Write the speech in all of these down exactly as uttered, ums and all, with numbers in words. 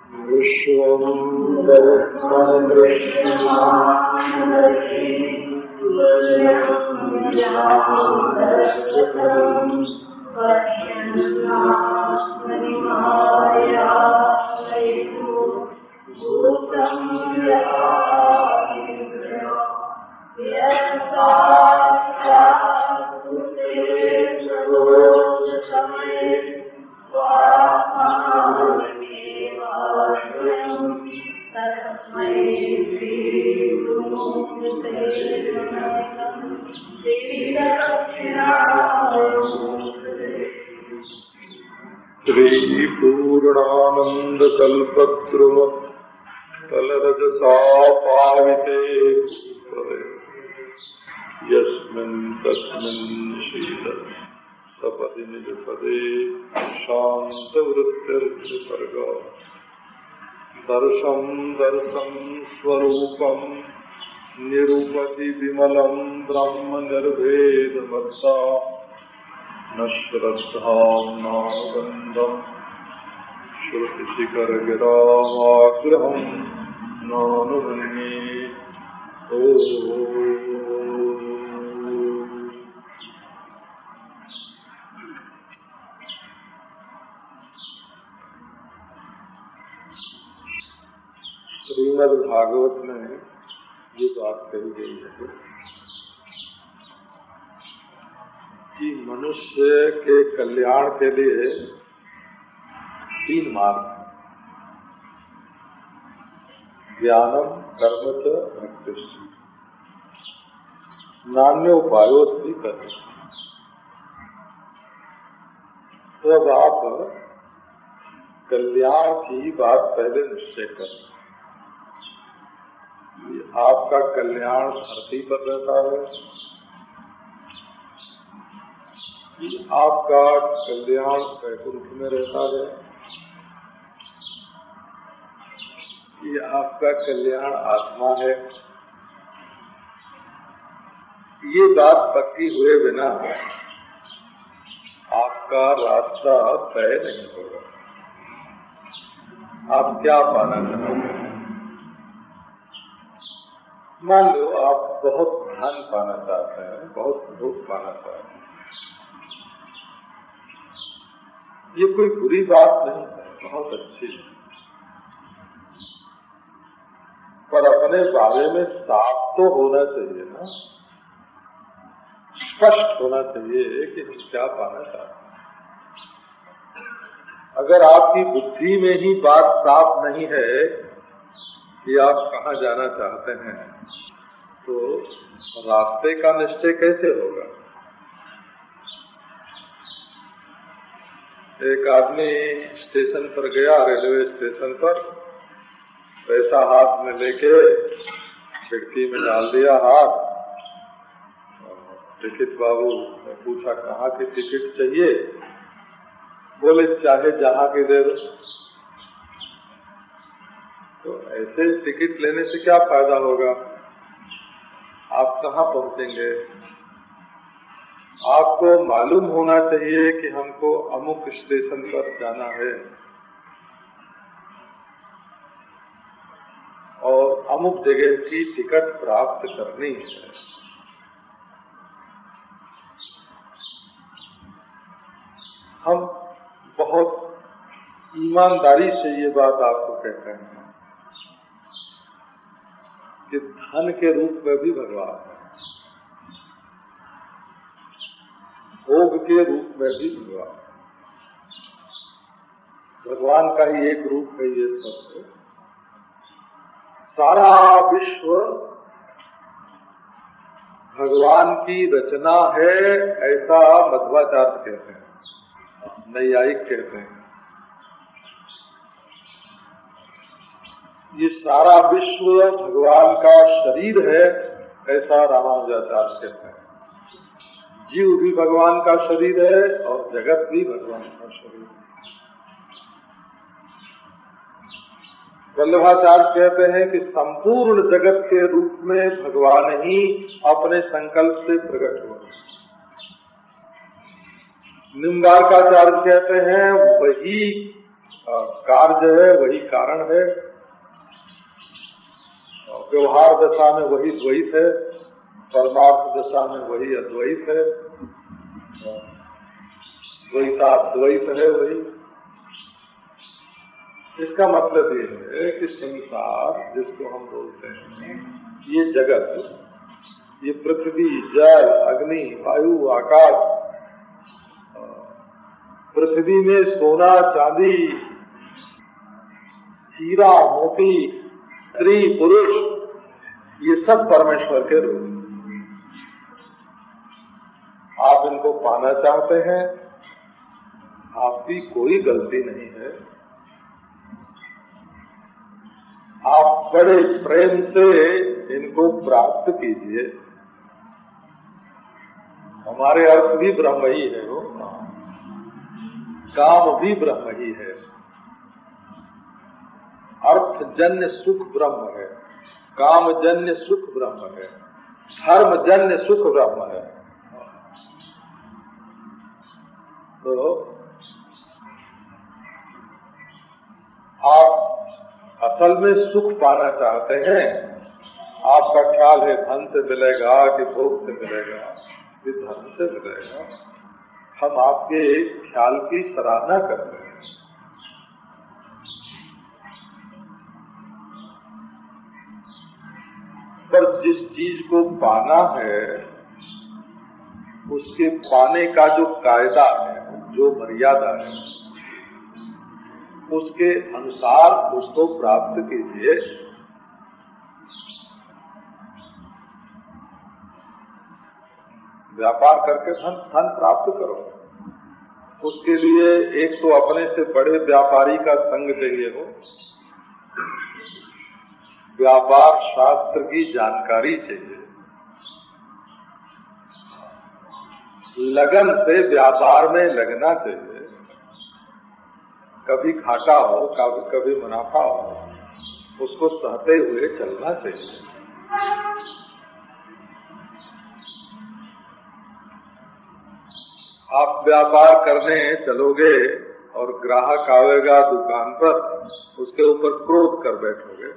विश्वं दर्पण दृश्यमानमसि तुल्यं पश्यन्नास्मनिमायासैतु भूतं यस्यास्ते सर्वोच्चतमे श्री पूर्णानंद कल्पद्रुम कलरजसा पाविते यस्मिन् तस्मिन् शील सपदि निज पदे शांत वृत्तिर्निसर्ग दर्शं दर्शं स्वरूपं निरूपति विमलं ब्रह्म निर्भेदमत्ता न श्रद्धां नानुबन्धं श्रुतिशिखरगिरामाग्रहं नानुमन्ये। श्रीमद् भागवत में ये बात कही गई है कि मनुष्य के कल्याण के लिए तीन मार्ग हैं, ज्ञानम कर्म च भक्ति, नान्य उपायोस्ति कर्म। तो अब आप कल्याण की बात पहले निश्चय करें। आपका कल्याण धरती पर रहता है, आपका कल्याण वैकुंठ में रहता है, ये आपका कल्याण आत्मा है। ये बात पक्की हुए बिना आपका रास्ता तय नहीं होगा। आप क्या पाना चाहते हैं? मान लो आप बहुत धन पाना चाहते हैं, बहुत भोग पाना चाहते हैं, ये कोई बुरी बात नहीं है, बहुत अच्छी है। पर अपने बारे में साफ तो होना चाहिए ना, स्पष्ट होना चाहिए कि हम क्या पाना चाहते हैं। अगर आपकी बुद्धि में ही बात साफ नहीं है कि आप कहाँ जाना चाहते हैं, तो रास्ते का निश्चय कैसे होगा? एक आदमी स्टेशन पर गया, रेलवे स्टेशन पर, पैसा हाथ में लेके खिड़की में डाल दिया हाथ। टिकट बाबू ने पूछा कहाँ की टिकट चाहिए? बोले चाहे जहाँ की दे दो। तो ऐसे टिकट लेने से क्या फायदा होगा? आप कहाँ पहुँचेंगे? आपको मालूम होना चाहिए कि हमको अमुक स्टेशन पर जाना है और अमुक जगह की टिकट प्राप्त करनी है। हम बहुत ईमानदारी से ये बात आपको कहते हैं कि धन के रूप में भी भगवान है, भोग के रूप में भी भगवान है। भगवान का ही एक रूप है ये सब। सारा विश्व भगवान की रचना है, ऐसा मध्वाचार्य कहते हैं, नैयायिक कहते हैं। ये सारा विश्व भगवान का शरीर है, ऐसा रामानुजाचार्य कहते हैं। जीव भी भगवान का शरीर है और जगत भी भगवान का शरीर है। वल्लभाचार्य कहते हैं कि संपूर्ण जगत के रूप में भगवान ही अपने संकल्प से प्रकट हुए। निम्बारकाचार्य कहते हैं वही कार्य है वही कारण है, व्यवहार दशा में वही द्वैत है, परमार्थ दशा में वही अद्वैत है, द्वैताद्वैत है वही। इसका मतलब ये है कि संसार जिसको हम बोलते हैं, ये जगत, ये पृथ्वी, जल, अग्नि, वायु, आकाश, पृथ्वी में सोना, चांदी, हीरा, मोती, स्त्री, पुरुष, ये सब परमेश्वर के रूप। आप इनको पाना चाहते हैं, आपकी कोई गलती नहीं है। आप बड़े प्रेम से इनको प्राप्त कीजिए। हमारे अर्थ भी ब्रह्म ही है, वो काम भी ब्रह्म ही है, अर्थजन्य सुख ब्रह्म है, कामजन्य सुख ब्रह्म है, धर्मजन्य सुख ब्रह्म है। तो आप असल में सुख पाना चाहते हैं, आपका ख्याल है धन से मिलेगा कि भोग से मिलेगा कि धर्म से मिलेगा। हम आपके ख्याल की सराहना करते हैं, पर जिस चीज को पाना है उसके पाने का जो कायदा है, जो मर्यादा है, उसके अनुसार उसको प्राप्त कीजिए। व्यापार करके धन धन प्राप्त करो, उसके लिए एक तो अपने से बड़े व्यापारी का संग चाहिए हो, व्यापार शास्त्र की जानकारी चाहिए, लगन से व्यापार में लगना चाहिए। कभी घाटा हो, कभी कभी मुनाफा हो, उसको सहते हुए चलना चाहिए। आप व्यापार करने चलोगे और ग्राहक आवेगा दुकान पर, उसके ऊपर क्रोध कर बैठोगे।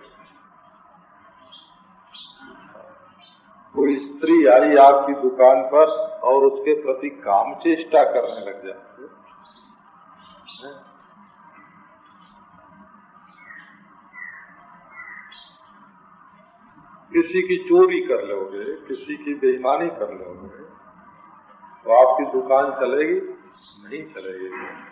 कोई स्त्री आई आपकी दुकान पर और उसके प्रति काम चेष्टा करने लग जाते, किसी की चोरी कर लोगे, किसी की बेईमानी कर लोगे, तो आपकी दुकान चलेगी? नहीं चलेगी।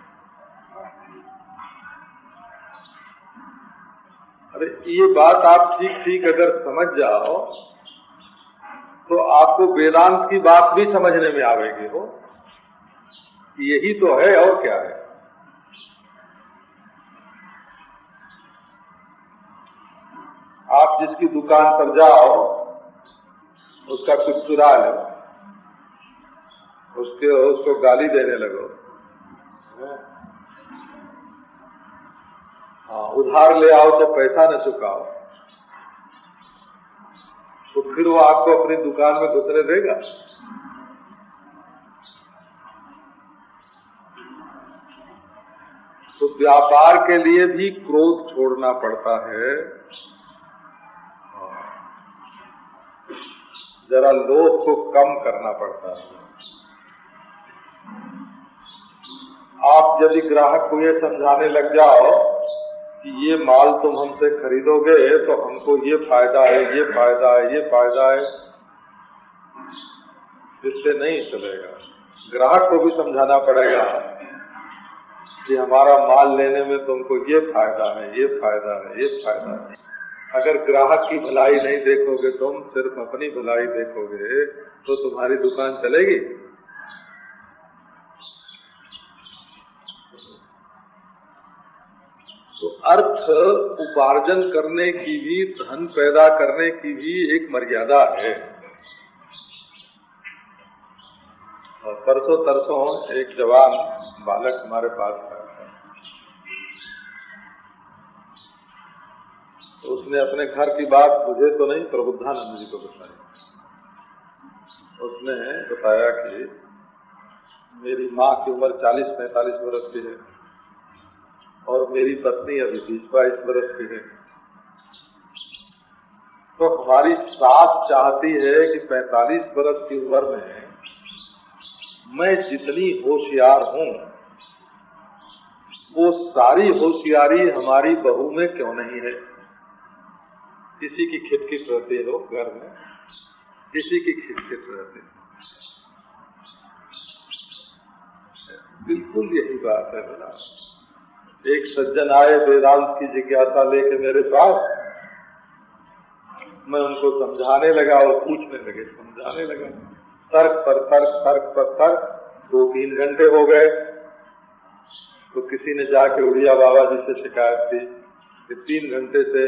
अरे ये बात आप ठीक ठीक अगर समझ जाओ तो आपको वेदांत की बात भी समझने में आवेगी हो। यही तो है, और क्या है। आप जिसकी दुकान पर जाओ, उसका कुछ चुरा लो, उसके उसको गाली देने लगो, हाँ उधार ले आओ तो पैसा न चुकाओ, तो फिर वो आपको अपनी दुकान में घुसने देगा? तो व्यापार के लिए भी क्रोध छोड़ना पड़ता है, जरा लोभ को कम करना पड़ता है। आप यदि ग्राहक को ये समझाने लग जाओ कि ये माल तुम हमसे खरीदोगे तो हमको ये फायदा है, ये फायदा है, ये फायदा है, इससे नहीं चलेगा। ग्राहक को भी समझाना पड़ेगा कि हमारा माल लेने में तुमको ये फायदा है, ये फायदा है, ये फायदा है। अगर ग्राहक की भलाई नहीं देखोगे, तुम सिर्फ अपनी भलाई देखोगे, तो तुम्हारी दुकान चलेगी? तो अर्थ उपार्जन करने की भी, धन पैदा करने की भी एक मर्यादा है। और परसों तरसों एक जवान बालक हमारे पास था, तो उसने अपने घर की बात मुझे तो नहीं, प्रबुद्धानंद जी को बताई। उसने बताया कि मेरी माँ की उम्र चालीस पैंतालीस वर्ष की है और मेरी पत्नी अभी बीस बाईस वर्ष की है। तो हमारी सास चाहती है कि पैंतालीस वर्ष की उम्र में मैं जितनी होशियार हूँ वो सारी होशियारी हमारी बहू में क्यों नहीं है। किसी की खिटखिट रहती है लोग घर में, किसी की खिटखिट रहती है। बिल्कुल यही बात है ना। एक सज्जन आए वेदांत की जिज्ञासा लेके मेरे पास, मैं उनको समझाने लगा और पूछने लगे, समझाने लगा, तर्क पर तर्क तर्क पर तर्क, दो तीन घंटे हो गए। तो किसी ने जाके उड़िया बाबा जी से शिकायत की कि तीन घंटे से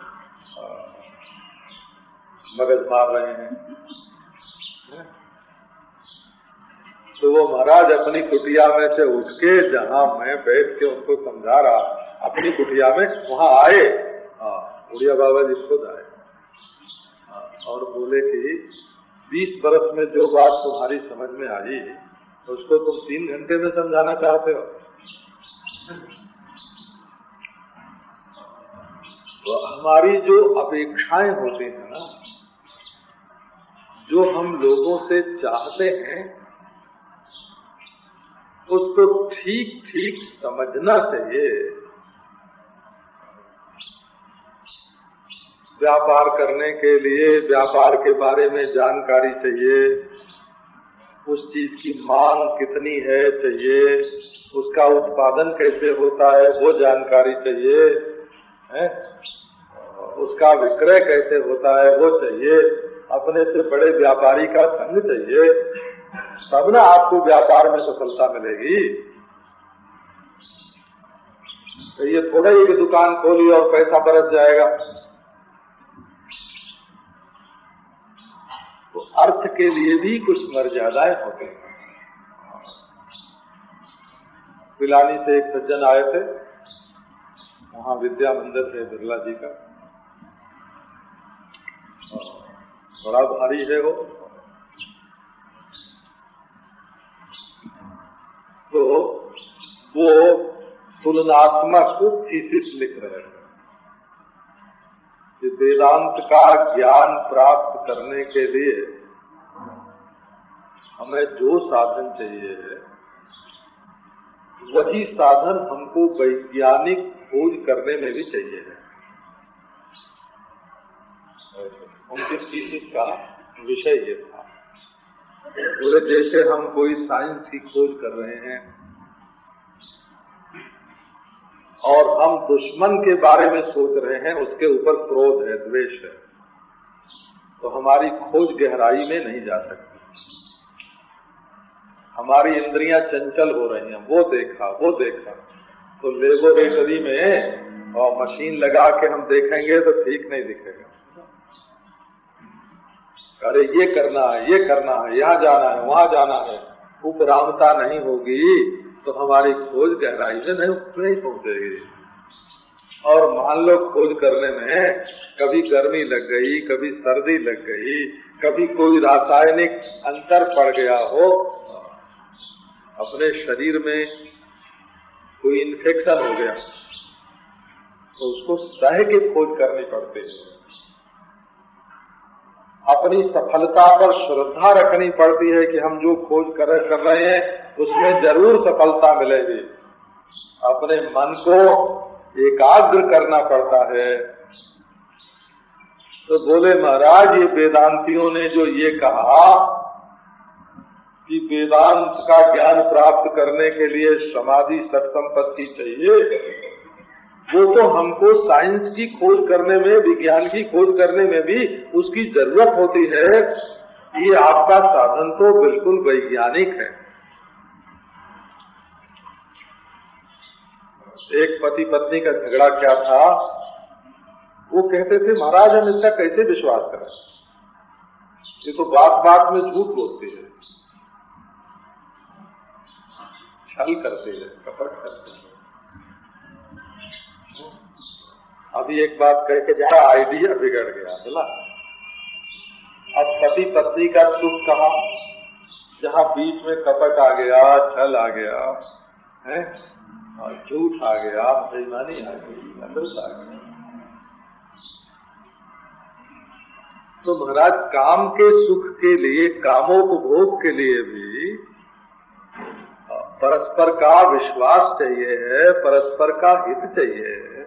मगज मार रहे हैं। तो वो महाराज अपनी कुटिया में से उठ के, जहाँ मैं बैठ के उनको समझा रहा, अपनी कुटिया में वहाँ आए, उड़िया बाबा जी खुद आए और बोले कि बीस बरस में जो बात तुम्हारी समझ में आई उसको तुम तीन घंटे में समझाना चाहते हो। तो हमारी जो अपेक्षाएं होती हैं ना, जो हम लोगों से चाहते हैं, उसको ठीक ठीक समझना चाहिए। व्यापार करने के लिए व्यापार के बारे में जानकारी चाहिए, उस चीज की मांग कितनी है चाहिए, उसका उत्पादन कैसे होता है वो जानकारी चाहिए, है? उसका विक्रय कैसे होता है वो चाहिए, अपने से बड़े व्यापारी का संग चाहिए, तब ना आपको व्यापार में सफलता मिलेगी। तो ये थोड़ा ही दुकान खोली और पैसा बरस जाएगा। तो अर्थ के लिए भी कुछ मर्यादाएं होती हैं। पिलानी से एक सज्जन आए थे, वहाँ विद्या मंदिर है बिरला जी का, बड़ा भारी है वो। तो वो तुलनात्मक थीसिस लिख रहे हैं कि वेदांत का ज्ञान प्राप्त करने के लिए हमें जो साधन चाहिए वही साधन हमको वैज्ञानिक खोज करने में भी चाहिए है। उनके थीसिस का विषय ये था। बोले जैसे हम कोई साइंस की खोज कर रहे हैं और हम दुश्मन के बारे में सोच रहे हैं, उसके ऊपर क्रोध है, द्वेष है, तो हमारी खोज गहराई में नहीं जा सकती। हमारी इंद्रियां चंचल हो रही हैं, वो देखा वो देखा, तो लेबोरेटरी में और मशीन लगा के हम देखेंगे तो ठीक नहीं दिखेगा। अरे ये करना है, ये करना है, यहाँ जाना है, वहाँ जाना है, उपरामता नहीं होगी तो हमारी खोज गहराई में नहीं नहीं पहुँचेगी। और मान लो खोज करने में कभी गर्मी लग गई, कभी सर्दी लग गई, कभी कोई रासायनिक अंतर पड़ गया हो, अपने शरीर में कोई इन्फेक्शन हो गया तो उसको सह के खोज करनी पड़ती है। अपनी सफलता पर श्रद्धा रखनी पड़ती है कि हम जो खोज कर कर रहे हैं उसमें जरूर सफलता मिलेगी। अपने मन को एकाग्र करना पड़ता है। तो बोले महाराज, ये वेदांतियों ने जो ये कहा कि वेदांत का ज्ञान प्राप्त करने के लिए समाधि सत्संपत्ति चाहिए, वो तो हमको साइंस की खोज करने में, विज्ञान की खोज करने में भी उसकी जरूरत होती है। ये आपका साधन तो बिल्कुल वैज्ञानिक है। एक पति पत्नी का झगड़ा क्या था, वो कहते थे महाराज हम इसका कैसे विश्वास करें, ये तो बात बात में झूठ बोलती है, छल करती है, कपट करती है। अभी एक बात कह के जरा आइडिया बिगड़ गया, बोला अब पति पत्नी का सुख कहा, जहाँ बीच में कपट आ गया, छल आ गया है, झूठ आ गया, बेईमानी आ गई, अमृत आ गया। तो महाराज काम के सुख के लिए, कामोपभोग के लिए भी परस्पर का विश्वास चाहिए है, परस्पर का हित चाहिए है।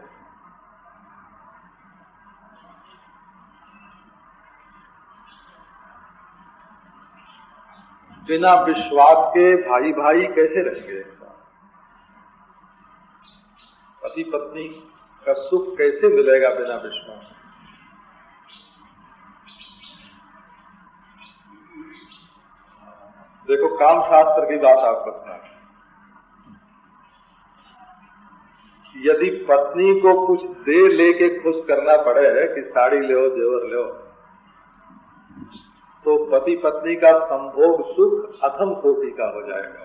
बिना विश्वास के भाई भाई कैसे रहेंगे? पति पत्नी का सुख कैसे मिलेगा बिना विश्वास? देखो काम शास्त्र की बात आप करना है। यदि पत्नी को कुछ दे लेके खुश करना पड़े कि साड़ी ले, जेवर ले, तो पति पत्नी का संभोग सुख अथम कोटि का हो जाएगा।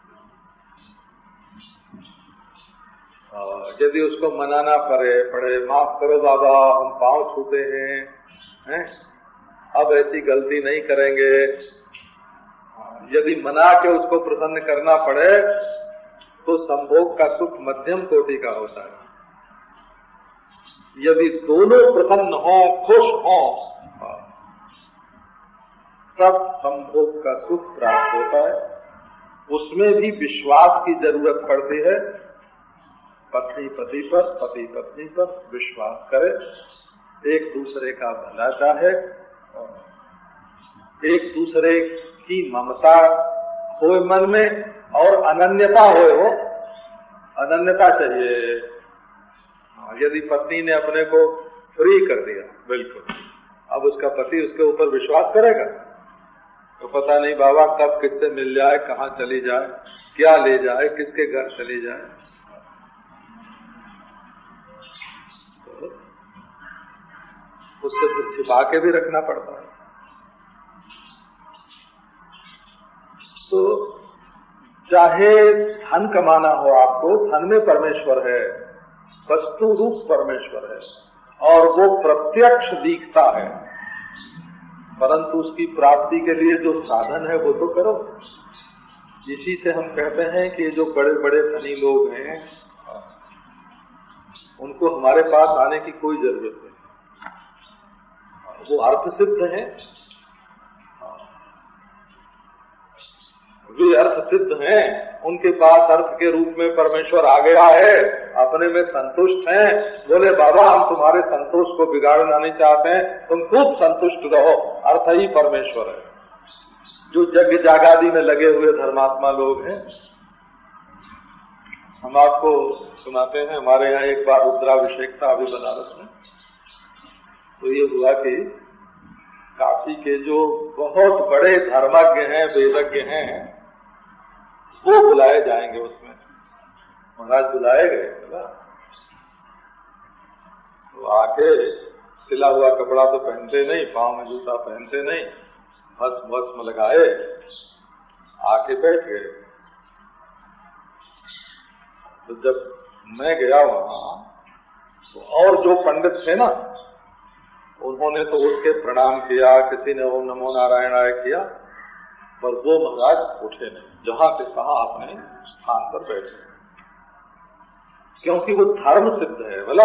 यदि उसको मनाना पड़े पड़े माफ करो बाबा, हम पांव छूते हैं, हैं? अब ऐसी गलती नहीं करेंगे, यदि मना के उसको प्रसन्न करना पड़े तो संभोग का सुख मध्यम कोटि का होता है। यदि दोनों प्रसन्न हो, खुश हो, तब संभोग का सुख प्राप्त होता है। उसमें भी विश्वास की जरूरत पड़ती है। पत्नी पति पर, पति पत्नी पर विश्वास करे, एक दूसरे का भला चाहे, एक दूसरे की ममता हो मन में और अनन्यता हो, हो अनन्यता चाहिए। यदि पत्नी ने अपने को फ्री कर दिया बिल्कुल, अब उसका पति उसके ऊपर विश्वास करेगा तो पता नहीं बाबा कब किससे मिल जाए, कहाँ चली जाए, क्या ले जाए, किसके घर चली जाए। तो उससे फिर छिपा के भी रखना पड़ता है। तो चाहे धन कमाना हो आपको, धन में परमेश्वर है, वस्तु रूप परमेश्वर है और वो प्रत्यक्ष दिखता है, परंतु उसकी प्राप्ति के लिए जो साधन है वो तो करो। इसी से हम कहते हैं कि जो बड़े बड़े धनी लोग हैं उनको हमारे पास आने की कोई जरूरत नहीं, वो अर्थ सिद्ध हैं, वे अर्थ सिद्ध हैं, उनके पास अर्थ के रूप में परमेश्वर आ गया है, अपने में संतुष्ट हैं। बोले बाबा हम तुम्हारे संतोष को बिगाड़ना नहीं चाहते हैं, तुम खूब संतुष्ट रहो, अर्थ ही परमेश्वर है। जो यज्ञ जागादी में लगे हुए धर्मात्मा लोग हैं, हम आपको सुनाते हैं। हमारे यहाँ एक बार रुद्राभिषेक था अभी बनारस में, तो ये हुआ कि काशी के जो बहुत बड़े धर्मज्ञ हैं, वेदज्ञ हैं, वो बुलाए जाएंगे। उसमें महाराज बुलाए गए, तो आके सिला हुआ कपड़ा तो पहनते नहीं, पांव में जूता पहनते नहीं, भस्म भस्म लगाए आके बैठ गए। तो जब मैं गया वहां तो और जो पंडित थे ना, उन्होंने तो उसके प्रणाम किया, किसी ने ओम नमो नारायणाय किया, पर वो महाराज उठे नहीं, जहां से कहा अपने स्थान पर बैठे, क्योंकि वो धर्म सिद्ध है। बोला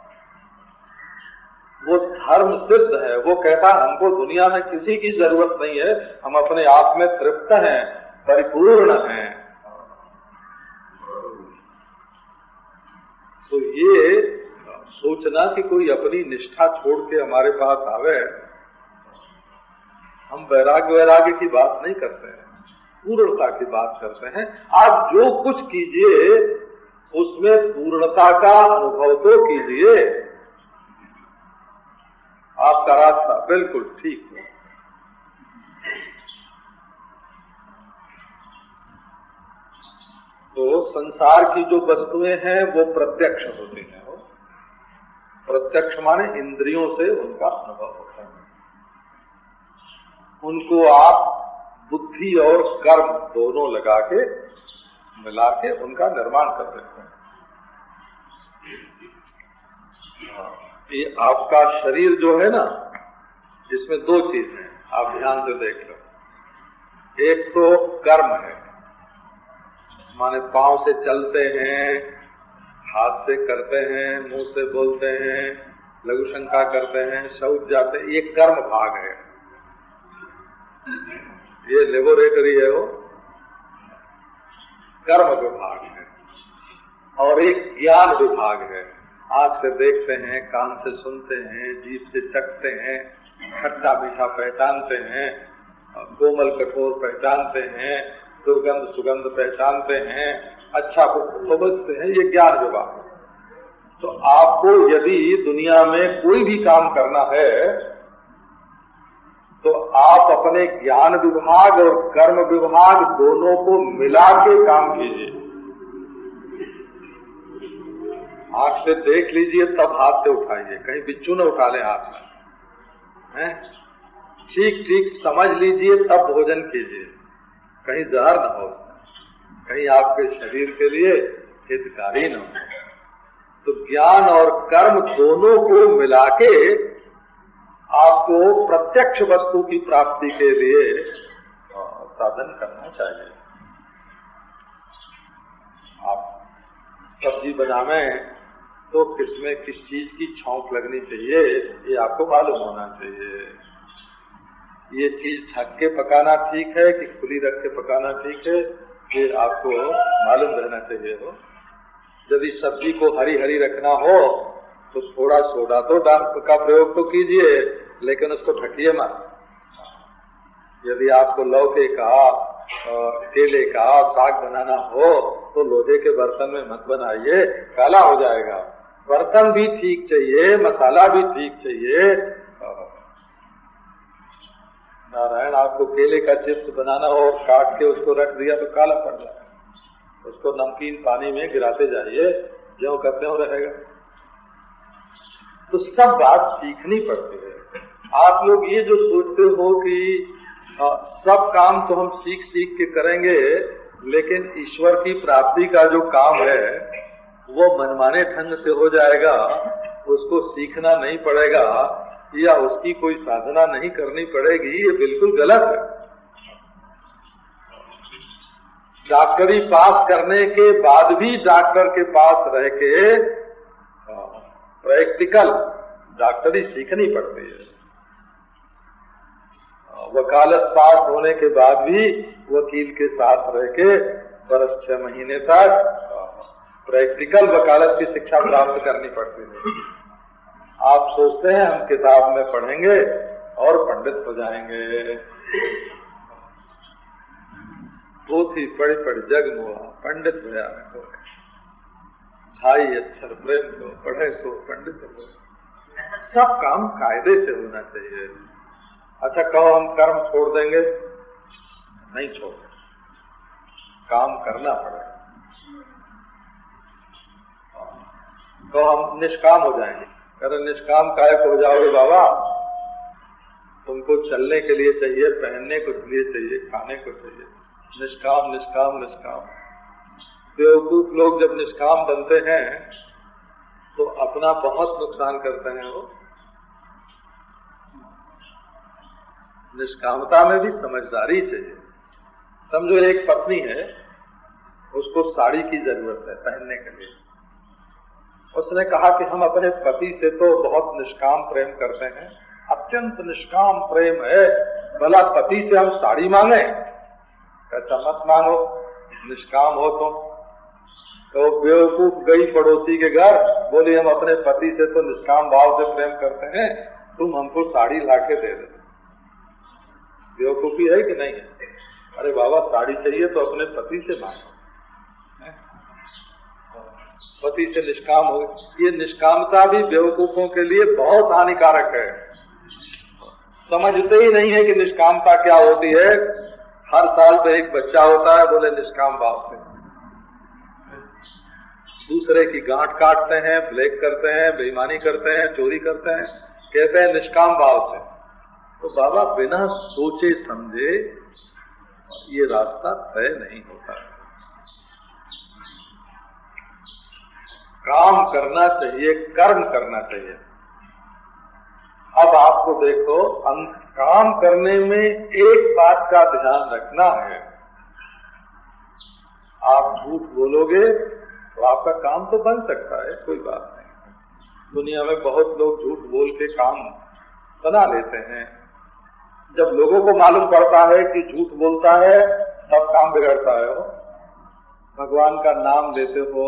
वो धर्म सिद्ध है, वो कहता हमको दुनिया में किसी की जरूरत नहीं है, हम अपने आप में तृप्त हैं, परिपूर्ण हैं। तो ये सोचना कि कोई अपनी निष्ठा छोड़ के हमारे पास आवे, हम वैराग्य वैराग्य की बात नहीं करते हैं, पूर्णता की बात करते हैं। आप जो कुछ कीजिए उसमें पूर्णता का अनुभव तो कीजिए, आपका रास्ता बिल्कुल ठीक है। तो संसार की जो वस्तुएं हैं वो प्रत्यक्ष होती हैं, वो प्रत्यक्ष माने इंद्रियों से उनका अनुभव होता है। उनको आप बुद्धि और कर्म दोनों लगा के मिला के उनका निर्माण कर सकते हैं। ये आपका शरीर जो है ना, इसमें दो चीज हैं, आप ध्यान से देख लो। एक तो कर्म है, माने पांव से चलते हैं, हाथ से करते हैं, मुंह से बोलते हैं, लघु शंका करते हैं, शौच जाते हैं, ये कर्म भाग है। ये लेबोरेटरी है, वो कर्म विभाग है। और एक ज्ञान विभाग है। आंख से देखते हैं, कान से सुनते हैं, जीभ से चखते हैं, खट्टा मीठा पहचानते हैं, कोमल कठोर पहचानते हैं, दुर्गंध सुगंध पहचानते हैं, अच्छा को समझते हैं, ये ज्ञान विभाग है। तो आपको यदि दुनिया में कोई भी काम करना है तो आप अपने ज्ञान विभाग और कर्म विभाग दोनों को मिला के काम कीजिए। आंख से देख लीजिए तब हाथ से उठाइए, कहीं बिच्छू न उठा ले हाथ में, हैं? ठीक ठीक समझ लीजिए तब भोजन कीजिए, कहीं जहर न हो, कहीं आपके शरीर के लिए हितकारी न हो। तो ज्ञान और कर्म दोनों को मिला के आपको प्रत्यक्ष वस्तु की प्राप्ति के लिए साधन करना चाहिए। आप सब्जी बनावे तो किसमें किस चीज की छौंक लगनी चाहिए ये आपको मालूम होना चाहिए। ये चीज ढक के पकाना ठीक है कि खुली रख के पकाना ठीक है, ये आपको मालूम रहना चाहिए। हो यदि सब्जी को हरी हरी रखना हो तो थोड़ा सोडा तो डाल का प्रयोग तो कीजिए, लेकिन उसको ढकिए मत। यदि आपको लौके का, केले का साग बनाना हो तो लोहे के बर्तन में मत बनाइए, काला हो जाएगा। बर्तन भी ठीक चाहिए, मसाला भी ठीक चाहिए। नारायण, आपको केले का चिप्स बनाना हो और काट के उसको रख दिया तो काला पड़ जाएगा, उसको नमकीन पानी में गिराते जाइए, ज्यों करते हो रहेगा। तो सब बात सीखनी पड़ती है। आप लोग ये जो सोचते हो कि आ, सब काम तो हम सीख सीख के करेंगे, लेकिन ईश्वर की प्राप्ति का जो काम है वो मनमाने ढंग से हो जाएगा, उसको सीखना नहीं पड़ेगा या उसकी कोई साधना नहीं करनी पड़ेगी, ये बिल्कुल गलत है। डॉक्टरी पास करने के बाद भी डॉक्टर के पास रह के प्रैक्टिकल डॉक्टरी सीखनी पड़ती है। वकालत पास होने के बाद भी वकील के साथ रह के बरस छह महीने तक प्रैक्टिकल वकालत की शिक्षा प्राप्त करनी पड़ती है। आप सोचते हैं हम किताब में पढ़ेंगे और पंडित हो जाएंगे। पोथी पढ़ी पढ़ी जग मुआ, पंडित भया को ढाई अक्षर प्रेम को पढ़े सो पंडित हो। सब काम कायदे से होना चाहिए। अच्छा कहो हम कर्म छोड़ देंगे, नहीं छोड़, काम करना पड़ेगा। तो हम निष्काम हो जाएंगे। अरे निष्काम काहे को हो जाओगे बाबा? तुमको चलने के लिए चाहिए, पहनने को लिए चाहिए, खाने को चाहिए। निष्काम निष्काम निष्काम। बेवकूफ लोग जब निष्काम बनते हैं तो अपना बहुत नुकसान करते हैं। वो निष्कामता में भी समझदारी चाहिए। समझो एक पत्नी है, उसको साड़ी की जरूरत है पहनने के लिए। उसने कहा कि हम अपने पति से तो बहुत निष्काम प्रेम करते हैं, अत्यंत निष्काम प्रेम है, भला पति से हम साड़ी मांगे? ऐसा मत मांगो, निष्काम हो तुम। तो बेवकूफ गई पड़ोसी के घर, बोली हम अपने पति से तो निष्काम भाव से प्रेम करते हैं, तुम हमको साड़ी लाके दे दो। बेवकूफी है कि नहीं है? अरे बाबा साड़ी चाहिए तो अपने पति से मांगो, पति से निष्काम हो। ये निष्कामता भी बेवकूफों के लिए बहुत हानिकारक है। समझते ही नहीं है कि निष्कामता क्या होती है। हर साल पे एक बच्चा होता है, बोले निष्काम भाव से। दूसरे की गांठ काटते हैं, ब्लैक करते हैं, बेईमानी करते हैं, चोरी करते हैं, कहते हैं निष्काम भाव से। तो बाबा बिना सोचे समझे ये रास्ता तय नहीं होता। काम करना चाहिए, कर्म करना चाहिए। अब आपको देखो, काम करने में एक बात का ध्यान रखना है आप झूठ बोलोगे तो आपका काम तो बन सकता है, कोई बात नहीं। दुनिया में बहुत लोग झूठ बोल के काम बना लेते हैं। जब लोगों को मालूम पड़ता है कि झूठ बोलता है तब काम बिगड़ता है। वो भगवान का नाम लेते हो,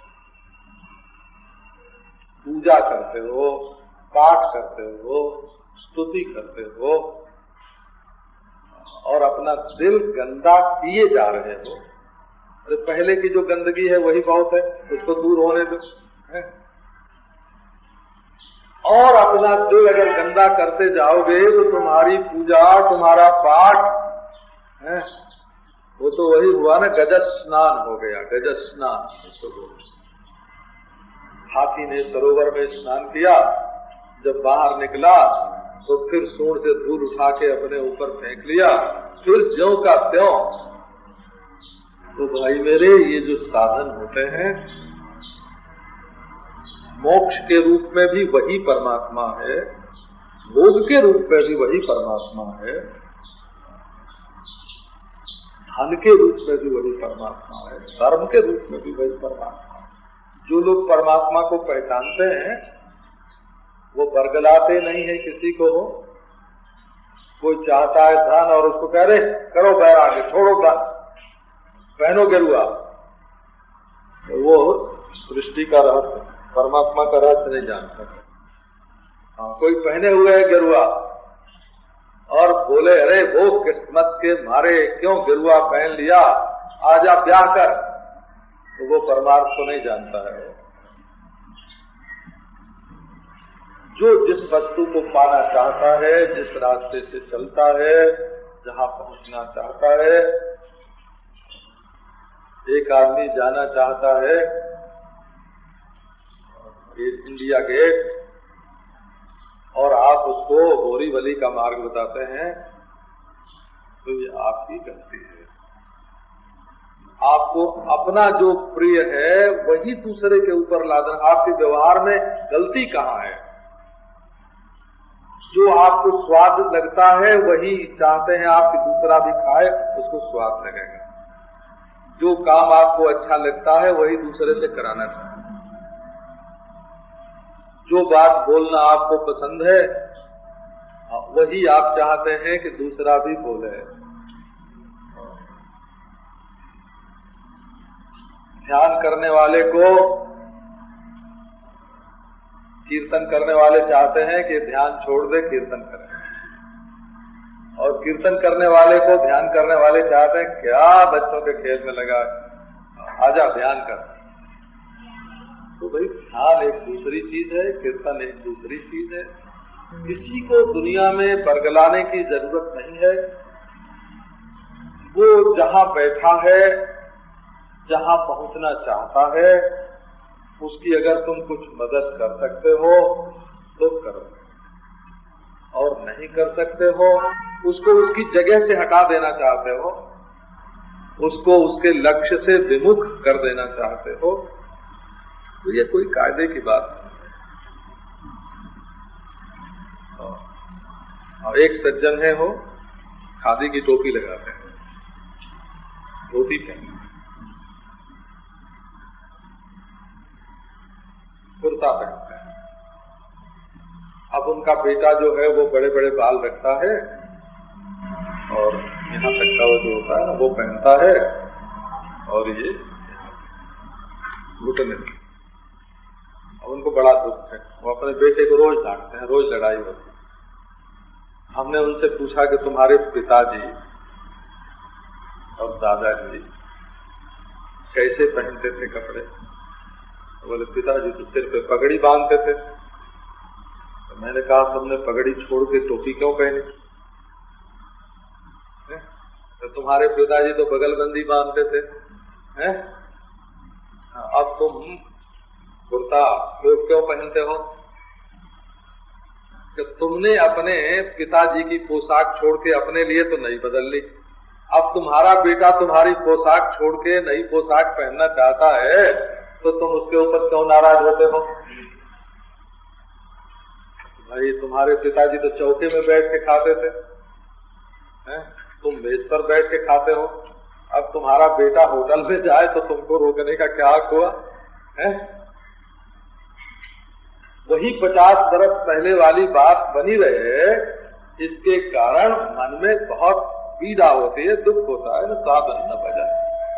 पूजा करते हो, पाठ करते हो, स्तुति करते हो और अपना दिल गंदा किए जा रहे हो। अरे पहले की जो गंदगी है वही बहुत है, उसको दूर होने दो। और अपना दिल अगर गंदा करते जाओगे तो तुम्हारी पूजा, तुम्हारा पाठ है वो तो वही हुआ ना, गजस स्नान हो गया, गजस स्नान। हाथी ने सरोवर में स्नान किया, जब बाहर निकला तो फिर सूंड से धूल उठा के अपने ऊपर फेंक लिया, फिर ज्यों का त्यों। तो भाई मेरे, ये जो साधन होते हैं मोक्ष के रूप में भी वही परमात्मा है, भोग के रूप में भी वही परमात्मा है, धन के रूप में भी वही परमात्मा है, धर्म के रूप में भी वही परमात्मा है। जो लोग परमात्मा को पहचानते हैं वो बरगलाते नहीं है किसी को। हो कोई चाहता है धन और उसको कह रहे करो बैराग, छोड़ो धन, पहनो गेरुआ, तो वो सृष्टि का रहस्य, परमात्मा का रहस्य नहीं जानता। हाँ, कोई पहने हुए है गेरुआ और बोले अरे वो किस्मत के मारे क्यों गेरुआ पहन लिया, आजा ब्याह कर, तो वो परमार्थ को नहीं जानता है। जो जिस वस्तु को पाना चाहता है, जिस रास्ते से चलता है, जहाँ पहुँचना चाहता है, एक आदमी जाना चाहता है इंडिया गेट और आप उसको बोरीवली का मार्ग बताते हैं, तो ये आपकी गलती है। आपको अपना जो प्रिय है वही दूसरे के ऊपर लादना। आपके व्यवहार में गलती कहाँ है? जो आपको स्वाद लगता है वही चाहते हैं आप कि दूसरा भी खाए, उसको स्वाद लगेगा। जो काम आपको अच्छा लगता है वही दूसरे से कराना चाहिए। जो बात बोलना आपको पसंद है वही आप चाहते हैं कि दूसरा भी बोले। ध्यान करने वाले को कीर्तन करने वाले चाहते हैं कि ध्यान छोड़ दे, कीर्तन करे, और कीर्तन करने वाले को ध्यान करने वाले चाहते हैं क्या बच्चों के खेल में लगा, आजा ध्यान कर। तो भाई ध्यान एक दूसरी चीज है, कीर्तन एक दूसरी चीज है। किसी को दुनिया में बरगलाने की जरूरत नहीं है। वो जहाँ बैठा है, जहाँ पहुँचना चाहता है, उसकी अगर तुम कुछ मदद कर सकते हो तो करो, और नहीं कर सकते हो, उसको उसकी जगह से हटा देना चाहते हो, उसको उसके लक्ष्य से विमुख कर देना चाहते हो, तो ये कोई कायदे की बात नहीं है। और एक सज्जन है, वो खादी की टोपी लगाते हैं, धोती पहनते हैं, कुर्ता पहनते हैं। अब उनका बेटा जो है वो बड़े बड़े बाल रखता है और यहाँ तक का वो जो होता है ना वो पहनता है, और ये घुटने। अब उनको बड़ा दुख है, वो अपने बेटे को रोज डांटते हैं, रोज लड़ाई होती है। हमने उनसे पूछा कि तुम्हारे पिताजी और दादाजी कैसे पहनते थे कपड़े? बोले पिताजी तो सिर पे पगड़ी बांधते थे। तो मैंने कहा तुमने पगड़ी छोड़ के टोपी क्यों पहनी? तो तुम्हारे पिताजी तो बगलबंदी बांधते थे, हैं? अब तुम कुर्ता क्यों पहनते हो? कि तुमने अपने पिताजी की पोशाक छोड़ के अपने लिए तो नहीं बदल ली। अब तुम्हारा बेटा तुम्हारी पोशाक छोड़ के नई पोशाक पहनना चाहता है तो तुम उसके ऊपर क्यों नाराज होते हो? भाई तुम्हारे पिताजी तो चौके में बैठ के खाते थे, हैं? तुम मेज पर बैठ के खाते हो। अब तुम्हारा बेटा होटल में जाए तो तुमको रोकने का क्या हक हुआ है? वही पचास बरस पहले वाली बात बनी रहे, इसके कारण मन में बहुत पीड़ा होती है, दुख होता है, न साधन न भजन।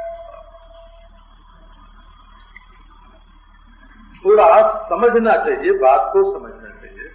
थोड़ा समझना चाहिए, बात को समझना चाहिए।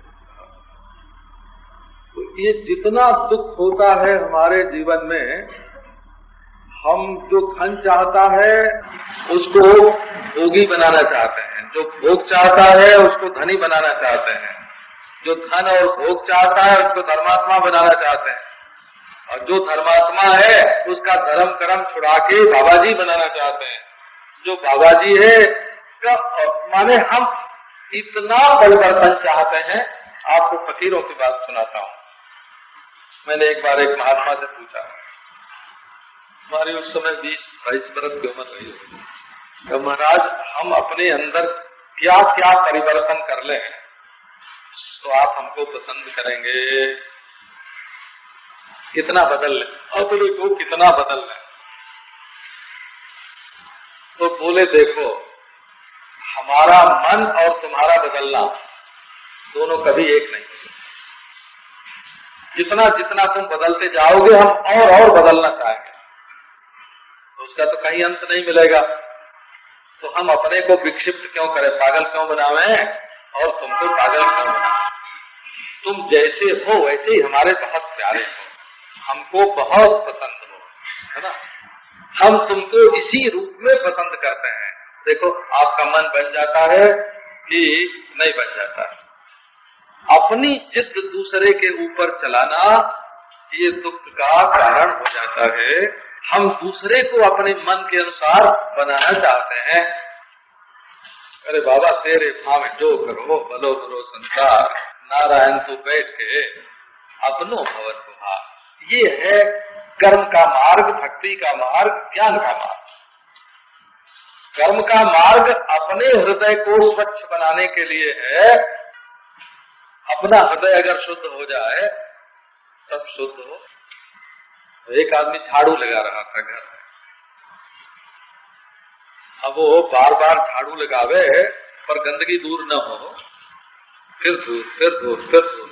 तो ये जितना दुख होता है हमारे जीवन में, हम जो धन चाहता है उसको भोगी बनाना चाहते हैं, जो भोग चाहता है उसको धनी बनाना चाहते हैं, जो धन और भोग चाहता है उसको धर्मात्मा बनाना चाहते हैं, और जो धर्मात्मा है उसका धर्म कर्म छुड़ा के बाबाजी बनाना चाहते हैं। जो बाबाजी है माने हम इतना परिवर्तन चाहते हैं। आपको फकीरों की बात सुनाता हूँ। मैंने एक बार एक महात्मा से पूछा, हमारी उस समय बीस बाईस बरस की उम्र रही है, तो महाराज हम अपने अंदर क्या क्या परिवर्तन कर ले तो आप हमको पसंद करेंगे, कितना बदल लें, अपने को कितना बदल लें। तो बोले देखो, हमारा मन और तुम्हारा बदलना दोनों कभी एक नहीं। जितना जितना तुम बदलते जाओगे हम और और बदलना चाहेंगे, तो उसका तो कहीं अंत नहीं मिलेगा। तो हम अपने को विक्षिप्त क्यों करें, पागल क्यों बनावें, और तुमको पागल क्यों बनावें। तुम जैसे हो वैसे ही हमारे बहुत प्यारे हो, हमको बहुत पसंद हो, है ना। हम तुमको इसी रूप में पसंद करते हैं। देखो आपका मन बन जाता है कि नहीं बन जाता। अपनी जिद दूसरे के ऊपर चलाना ये दुख का कारण हो जाता है। हम दूसरे को अपने मन के अनुसार बनाना चाहते हैं। अरे बाबा तेरे भाव जो करो भलो करो संसार, नारायण तू बैठ के अपनो भवन तुहार। ये है कर्म का मार्ग, भक्ति का मार्ग, ज्ञान का मार्ग। कर्म का मार्ग अपने हृदय को स्वच्छ बनाने के लिए है। अपना हृदय अगर शुद्ध हो जाए तब शुद्ध हो। एक आदमी झाड़ू लगा रहा था घर में, अब वो बार बार झाड़ू लगावे पर गंदगी दूर न हो, फिर दूर फिर दूर फिर दूर।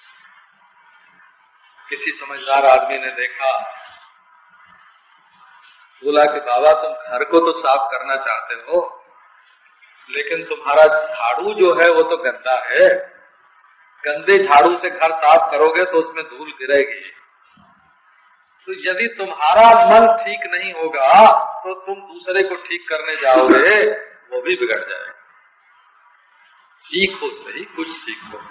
किसी समझदार आदमी ने देखा, बोला कि बाबा तुम घर को तो साफ करना चाहते हो, लेकिन तुम्हारा झाड़ू जो है वो तो गंदा है। गंदे झाड़ू से घर साफ करोगे तो उसमें धूल गिरेगी। तो यदि तुम्हारा मन ठीक नहीं होगा तो तुम दूसरे को ठीक करने जाओगे, वो भी बिगड़ जाएगा। सीखो सही, कुछ सीखो।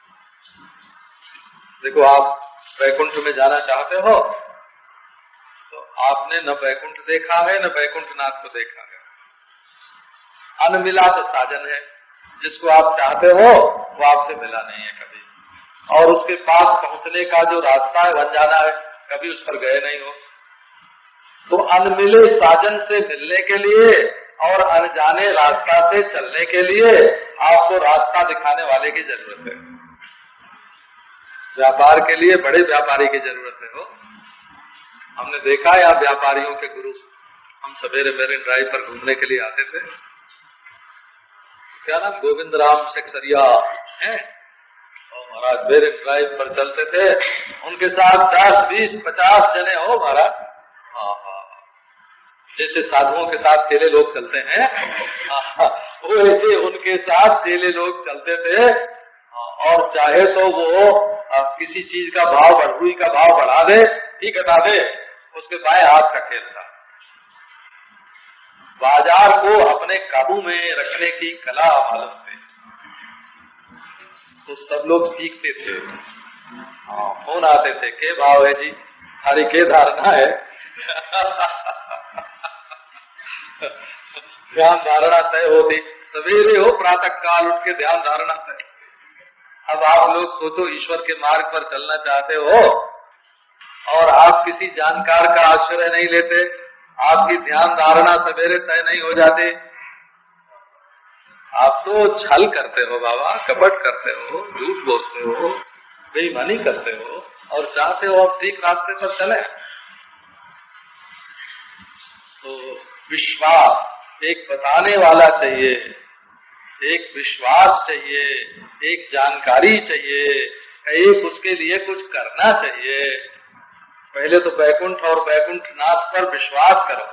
देखो आप वैकुंठ में जाना चाहते हो तो आपने न वैकुंठ देखा है न वैकुंठनाथ को देखा है। अनमिला तो साजन है, जिसको आप चाहते हो वो आपसे मिला नहीं है कभी, और उसके पास पहुंचने का जो रास्ता है बन जाना है, कभी उस पर गए नहीं हो। तो अनमिले साजन से मिलने के लिए और अनजाने रास्ता से चलने के लिए आपको रास्ता दिखाने वाले की जरूरत है। व्यापार के लिए बड़े व्यापारी की जरूरत है। हो हमने देखा है यहाँ व्यापारियों के गुरु, हम सवेरे मेरे ड्राइव पर घूमने के लिए आते थे, क्या नाम गोविंद राम सेक्सरिया है, और महाराज मेरे ड्राइव पर चलते थे, उनके साथ दस बीस पचास जने हो महाराज। हाँ हाँ, जैसे साधुओं के साथ चेले लोग चलते हैं, वो ऐसे उनके साथ चेले लोग चलते थे। और चाहे तो वो आ, किसी चीज का भाव रुई का भाव बढ़ा दे ही घटा दे, उसके बाएं हाथ का खेल था। बाजार को अपने काबू में रखने की कला मालूम थी, तो सब लोग सीखते थे। हाँ, फोन आते थे, के भाव है जी, हमारी के धारणा है। ध्यान धारणा तय होती, सवेरे हो प्रातः काल उठ के ध्यान धारणा तय। अब आप लोग सोचो, ईश्वर के मार्ग पर चलना चाहते हो और आप किसी जानकार का आश्रय नहीं लेते, आपकी ध्यान धारणा सवेरे तय नहीं हो जाती। आप तो छल करते हो बाबा, कपट करते हो, झूठ बोलते हो, बेईमानी करते हो और चाहते हो आप ठीक रास्ते पर चले। तो विश्वास, एक बताने वाला चाहिए, एक विश्वास चाहिए, एक जानकारी चाहिए, एक उसके लिए कुछ करना चाहिए। पहले तो बैकुंठ और बैकुंठनाथ पर विश्वास करो,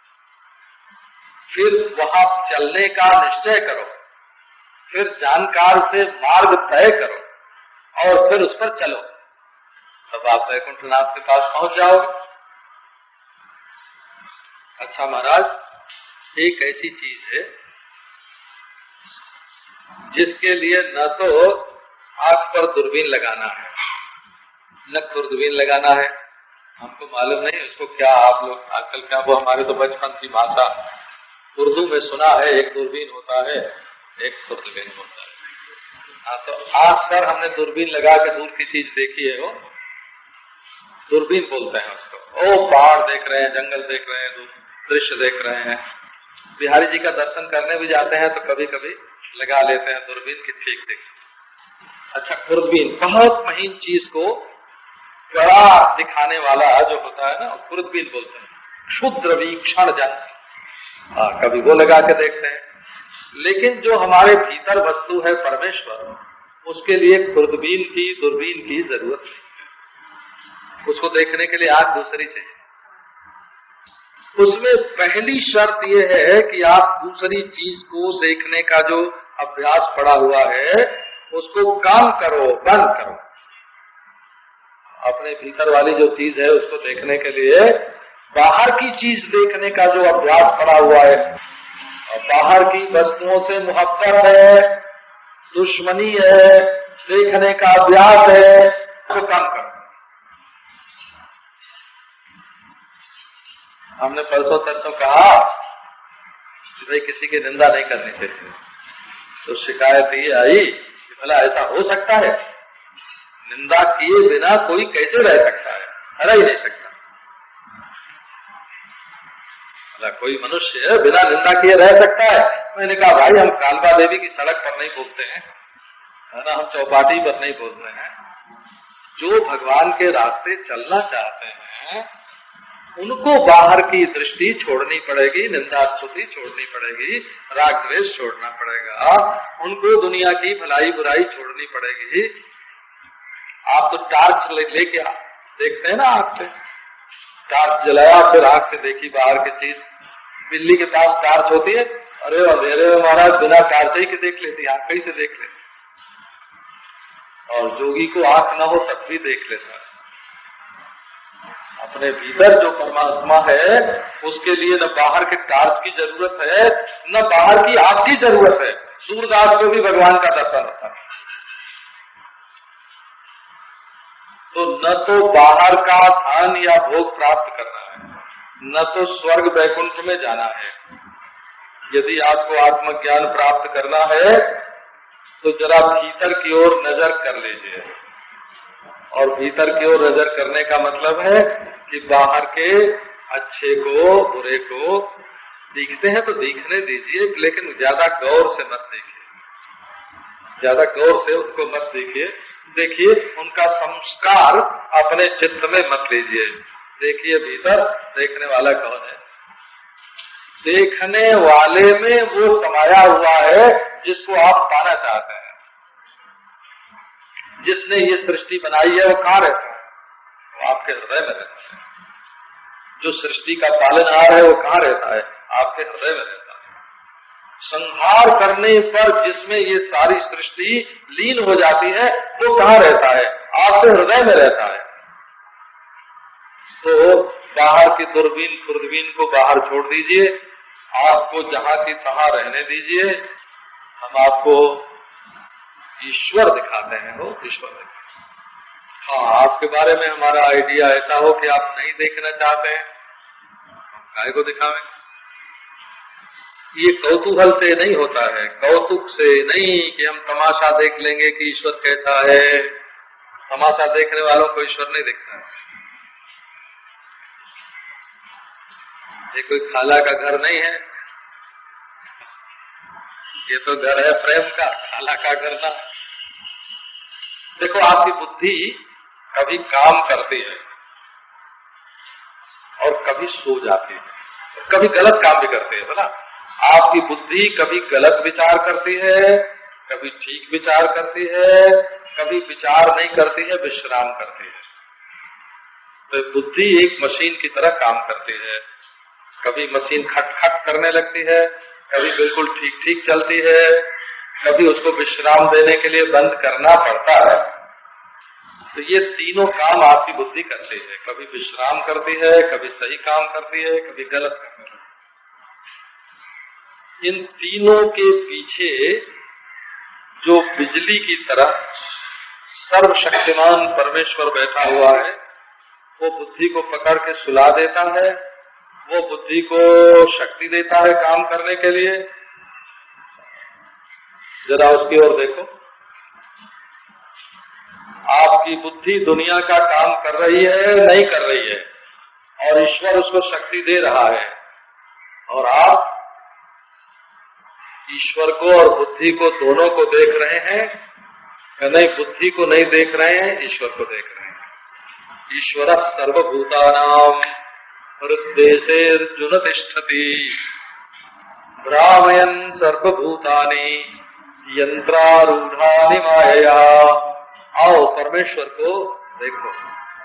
फिर वहां चलने का निश्चय करो, फिर जानकार से मार्ग तय करो और फिर उस पर चलो, तब आप बैकुंठनाथ के पास पहुंच जाओगे। अच्छा महाराज, एक ऐसी चीज है जिसके लिए न तो आंख पर दूरबीन लगाना है, न दूरबीन लगाना है, हमको मालूम नहीं उसको क्या आप लोग आजकल क्या, वो हमारे तो बचपन की भाषा उर्दू में सुना है, एक दूरबीन होता है, एक दूरबीन होता है। हाँ, तो आंख पर हमने दूरबीन लगा के दूर की चीज देखी है, वो दूरबीन बोलते हैं उसको। ओ पहाड़ देख रहे हैं, जंगल देख रहे हैं, दृश्य देख रहे हैं। बिहारी जी का दर्शन करने भी जाते हैं तो कभी कभी लगा लेते हैं दूरबीन की, ठीक देख। अच्छा, दूरबीन बहुत महीन चीज को बड़ा दिखाने वाला जो होता है ना, दूरबीन बोलते हैं। क्षुद्र वीक्षण जन, हाँ, कभी वो लगा के देखते हैं। लेकिन जो हमारे भीतर वस्तु है परमेश्वर, उसके लिए खुर्दबीन की, दूरबीन की जरूरत नहीं। उसको देखने के लिए आंख दूसरी चाहिए। उसमें पहली शर्त यह है कि आप दूसरी चीज को देखने का जो अभ्यास पड़ा हुआ है उसको काम करो, बंद करो। अपने भीतर वाली जो चीज है उसको देखने के लिए बाहर की चीज देखने का जो अभ्यास पड़ा हुआ है, और बाहर की वस्तुओं से मोहब्बत है, दुश्मनी है, देखने का अभ्यास है, तो काम करो। हमने परसों तरसों कहा कि भाई किसी की निंदा नहीं करनी चाहिए, तो शिकायत ये आई कि भला ऐसा हो सकता है, निंदा किए बिना कोई कैसे रह सकता है? रह ही नहीं सकता। भला कोई मनुष्य बिना निंदा किए रह सकता है? मैंने कहा भाई हम कालबा देवी की सड़क पर नहीं बोलते हैं, है ना, हम चौपाटी पर नहीं बोल रहे हैं। जो भगवान के रास्ते चलना चाहते हैं उनको बाहर की दृष्टि छोड़नी पड़ेगी, निंदा स्तुति छोड़नी पड़ेगी, राग द्वेष छोड़ना पड़ेगा, उनको दुनिया की भलाई बुराई छोड़नी पड़ेगी। आप तो टार्च लेके ले देखते हैं ना, आंख से टार्च जलाया, फिर आंख से देखी बाहर की चीज। बिल्ली के पास टार्च होती है, अरे अंधेरे में महाराज बिना टार्च ही के देख लेती, आंख ही से देख लेती। और जोगी को आंख न हो तब भी देख लेता है। अपने भीतर जो परमात्मा है उसके लिए न बाहर के टार्च की जरूरत है, न बाहर की आंख की जरूरत है। सूरदास को भी भगवान का दर्शन होता है। तो न तो बाहर का धन या भोग प्राप्त करना है, न तो स्वर्ग वैकुंठ में जाना है। यदि आपको आत्मज्ञान प्राप्त करना है तो जरा भीतर की ओर नजर कर लीजिए। और भीतर की ओर नजर करने का मतलब है कि बाहर के अच्छे को बुरे को दिखते हैं तो दिखने दीजिए, लेकिन ज्यादा गौर से मत देखिए, ज्यादा गौर से उनको मत देखिए। देखिए उनका संस्कार अपने चित्त में मत लीजिए। देखिए भीतर देखने वाला कौन है। देखने वाले में वो समाया हुआ है जिसको आप पाना चाहते हैं। जिसने ये सृष्टि बनाई है वो कहाँ रहता है? वो आपके हृदय में रहता है। जो सृष्टि का पालनहार है वो कहाँ रहता है? आपके हृदय में रहता है। संहार करने पर जिसमें ये सारी सृष्टि लीन हो जाती है वो कहाँ रहता है? आपके हृदय में रहता है। तो बाहर की दूरबीन खुर्दबीन को बाहर छोड़ दीजिए, आपको जहां की तहां रहने दीजिए। हम आपको ईश्वर दिखाते हैं, वो ईश्वर दिखाते हैं। हाँ, आपके बारे में हमारा आइडिया ऐसा हो कि आप नहीं देखना चाहते हैं, काय को दिखावें? ये कौतूहल से नहीं होता है, कौतुक से नहीं कि हम तमाशा देख लेंगे कि ईश्वर कैसा है। तमाशा देखने वालों को ईश्वर नहीं दिखता है। ये कोई खाला का घर नहीं है, ये तो घर है प्रेम का, खाला का घर ना। देखो आपकी बुद्धि कभी काम करती है और कभी सो जाती है। कभी गलत काम भी करते हैं। बोला आपकी बुद्धि कभी गलत विचार करती है, कभी ठीक विचार करती है, कभी विचार नहीं करती है, विश्राम करती है। तो बुद्धि एक मशीन की तरह काम करती है। कभी मशीन खट खट करने लगती है, कभी बिल्कुल ठीक ठीक चलती है, कभी उसको विश्राम देने के लिए बंद करना पड़ता है। तो ये तीनों काम आपकी बुद्धि करती है, कभी विश्राम करती है, कभी सही काम करती है, कभी गलत करती है। इन तीनों के पीछे जो बिजली की तरह सर्वशक्तिमान परमेश्वर बैठा हुआ है, वो बुद्धि को पकड़ के सुला देता है, वो बुद्धि को शक्ति देता है काम करने के लिए। जरा उसकी ओर देखो, आपकी बुद्धि दुनिया का काम कर रही है नहीं कर रही है, और ईश्वर उसको शक्ति दे रहा है, और आप ईश्वर को और बुद्धि को दोनों को देख रहे हैं, नहीं बुद्धि को नहीं देख रहे हैं, ईश्वर को देख रहे हैं। ईश्वरः सर्वभूतानां हृद्देशेऽर्जुन तिष्ठति भ्रामयन् सर्वभूतानि यंत्रारूढ़ानि मायया। आओ परमेश्वर को देखो,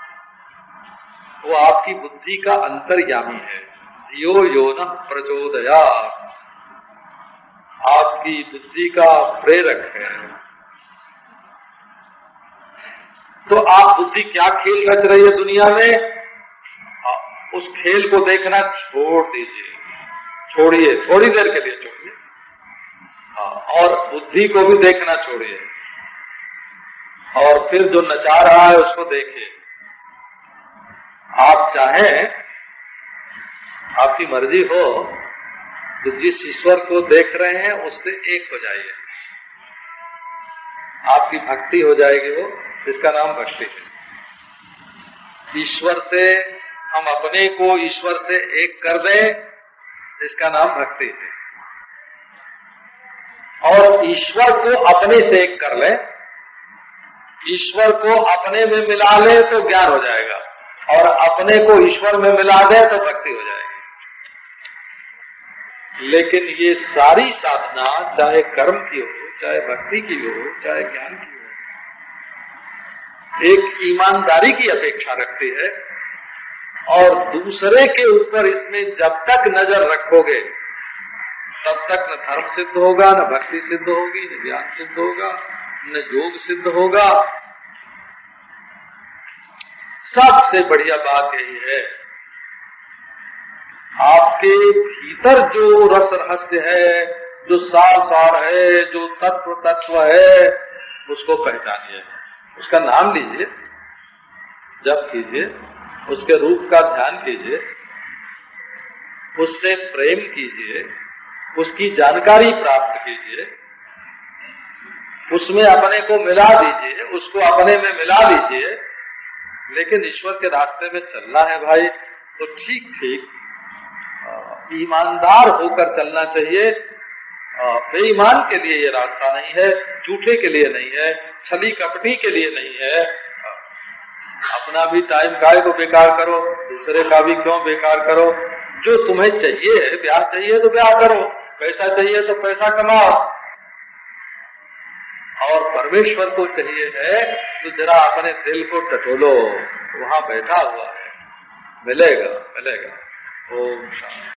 वो आपकी बुद्धि का अंतर्यामी है। यो यो न प्रचोदयात्, आपकी बुद्धि का प्रेरक है। तो आप बुद्धि क्या खेल रच रही है दुनिया में, उस खेल को देखना छोड़ दीजिए, छोड़िए, थोड़ी देर के लिए छोड़िए, और बुद्धि को भी देखना छोड़िए, और फिर जो नचा रहा है उसको देखिए। आप चाहें, आपकी मर्जी हो तो जिस ईश्वर को देख रहे हैं उससे एक हो जाइए, आपकी भक्ति हो जाएगी। वो इसका नाम भक्ति है। ईश्वर से हम अपने को ईश्वर से एक कर दें, इसका नाम भक्ति है। और ईश्वर को अपने से एक कर ले, ईश्वर को अपने में मिला ले तो ज्ञान हो जाएगा, और अपने को ईश्वर में मिला दे तो भक्ति हो जाएगी। लेकिन ये सारी साधना चाहे कर्म की हो, चाहे भक्ति की हो, चाहे ज्ञान की हो, एक ईमानदारी की अपेक्षा रखती है। और दूसरे के ऊपर इसमें जब तक नजर रखोगे तब तक न धर्म सिद्ध होगा, न भक्ति सिद्ध होगी, न ज्ञान सिद्ध होगा, न योग सिद्ध होगा। सबसे बढ़िया बात यही है, आपके भीतर जो रस रहस्य है, जो सार सार है, जो तत्व तत्व है, उसको पहचानिए, उसका नाम लीजिए, जप कीजिए, उसके रूप का ध्यान कीजिए, उससे प्रेम कीजिए, उसकी जानकारी प्राप्त कीजिए, उसमें अपने को मिला दीजिए, उसको अपने में मिला लीजिए। लेकिन ईश्वर के रास्ते में चलना है भाई, तो ठीक ठीक ईमानदार होकर चलना चाहिए। बेईमान के लिए ये रास्ता नहीं है, झूठे के लिए नहीं है, छली कपटी के लिए नहीं है। अपना भी टाइम काहे को बेकार करो, दूसरे का भी क्यों बेकार करो। जो तुम्हें चाहिए, ब्याह चाहिए तो ब्याह करो, पैसा चाहिए तो पैसा कमाओ, और परमेश्वर को चाहिए है तो जरा अपने दिल को टटोलो, वहां बैठा हुआ है, मिलेगा मिलेगा। ओम शांति।